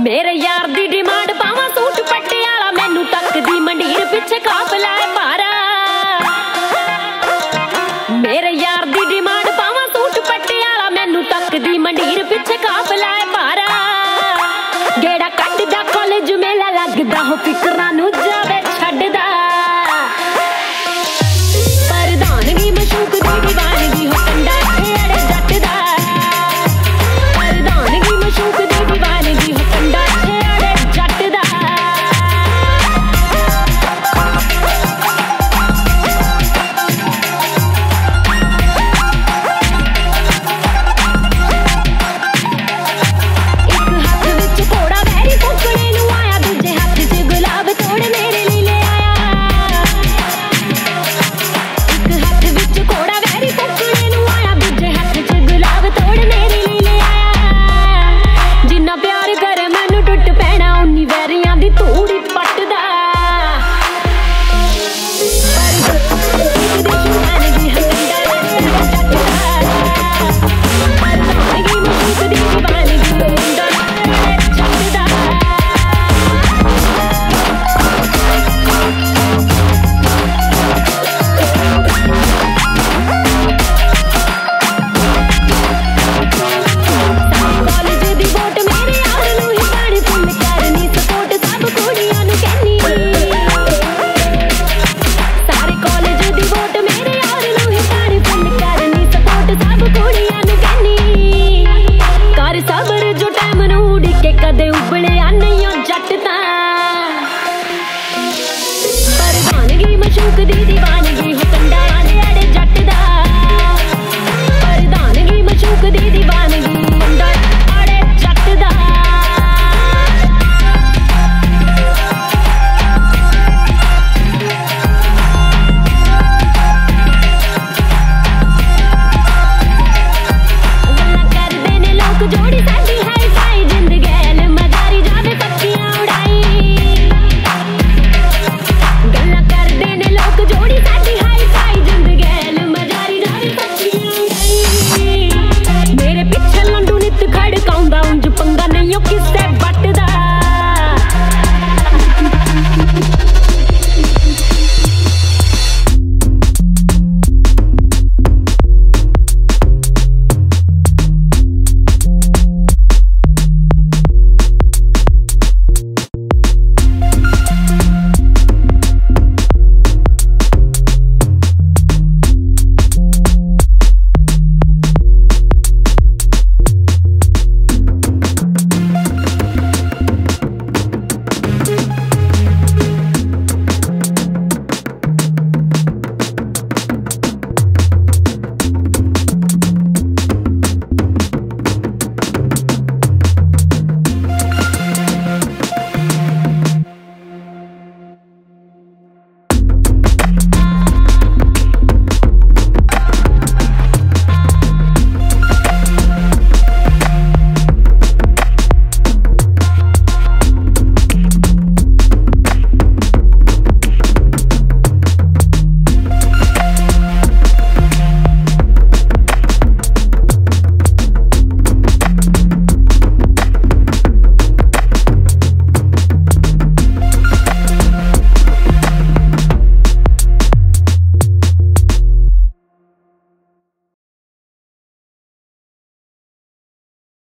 मेरे यार दी डिमांड पावा सूट पटियाला, मैनू तकदी मंडीर पिछे काप लै पारा। मेरे यार दी डिमांड पावा सूट पटियाला, मैनू तकदी मंडीर पिछे काप लै पारा। गेड़ा कटदा कॉलेज मेला लगदा हो फिकरां नू जावे छड्डदा। प्रधानगी मशूक दी दीवानगी हो कंडा खेड़े जट दा। प्रधानगी मशूक दी दीवानगी हो कंडा खेड़े जट दा। एक हाथ विच घोड़ा वैरी फुकड़े नू आया, दूजे हाथ च गुलाब तोड़ मेरे लिए ले आया। एक हाथ विच घोड़ा वैरी फुकड़े नू आया, दूजे हाथ च गुलाब तोड़ मेरे लिए ले आया। जिन्ना प्यार करे मैनू टुट पैना, उन्नी वैरियां दी धूड़ी पटदा। सबर जो टाइम नू उड़ी के कदे उबलिया नहीं जट तां। प्रधानगी मशूक दी दीवानी